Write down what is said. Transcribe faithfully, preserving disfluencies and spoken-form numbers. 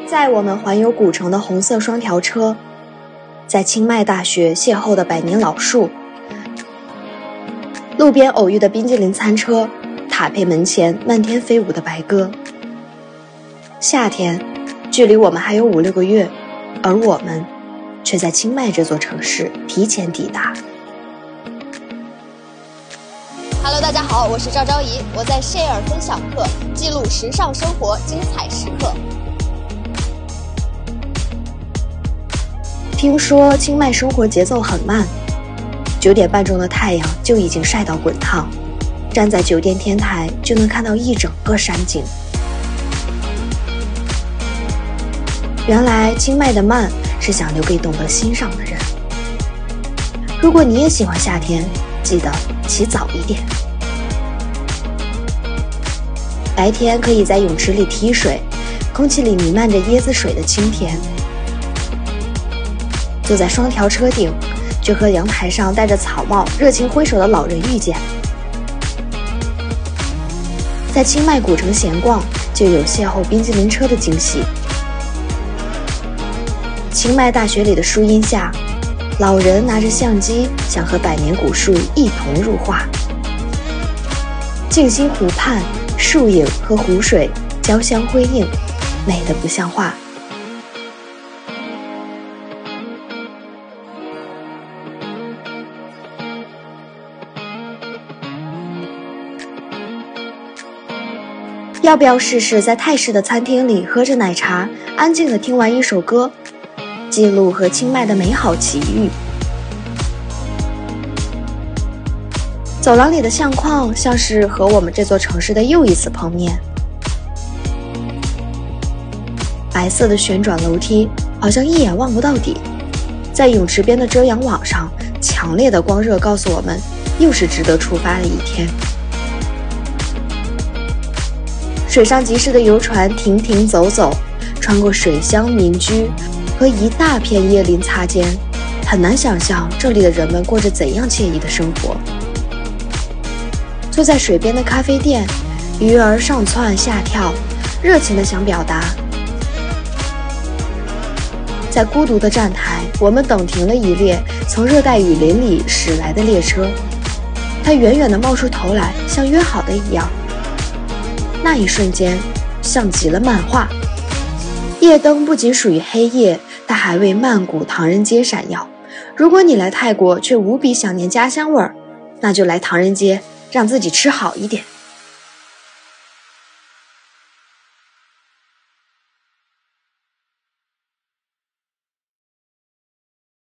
在我们环游古城的红色双条车，在清迈大学邂逅的百年老树，路边偶遇的冰激凌餐车，塔佩门前漫天飞舞的白鸽。夏天距离我们还有五六个月，而我们却在清迈这座城市提前抵达。 Hello， 大家好，我是赵昭仪，我在 Share 分享课记录时尚生活精彩时刻。 听说清迈生活节奏很慢，九点半钟的太阳就已经晒到滚烫，站在酒店天台就能看到一整个山景。原来清迈的慢是想留给懂得欣赏的人。如果你也喜欢夏天，记得起早一点。白天可以在泳池里踢水，空气里弥漫着椰子水的清甜。坐在双条车顶，就和阳台上戴着草帽热情挥手的老人遇见。在清迈古城闲逛，就有邂逅冰激凌车的惊喜。清迈大学里的树荫下，老人拿着相机想和百年古树一同入画。静心湖畔，树影和湖水交相辉映，美得不像话。要不要试试在泰式的餐厅里喝着奶茶，安静地听完一首歌，记录和清迈的美好奇遇？走廊里的相框像是和我们这座城市的又一次碰面。白色的旋转楼梯好像一眼望不到底，在泳池边的遮阳网上，强烈的光热告诉我们，又是值得出发的一天。水上集市的游船停停走走，穿过水乡民居和一大片椰林擦肩，很难想象这里的人们过着怎样惬意的生活。坐在水边的咖啡店，鱼儿上窜下跳，热情地想表达。在孤独的站台，我们等停了一列从热带雨林里驶来的列车，它远远地冒出头来，像约好的一样。那一瞬间像极了漫画，夜灯不仅属于黑夜，它还为曼谷唐人街闪耀。如果你来泰国却无比想念家乡味儿，那就来唐人街，让自己吃好一点。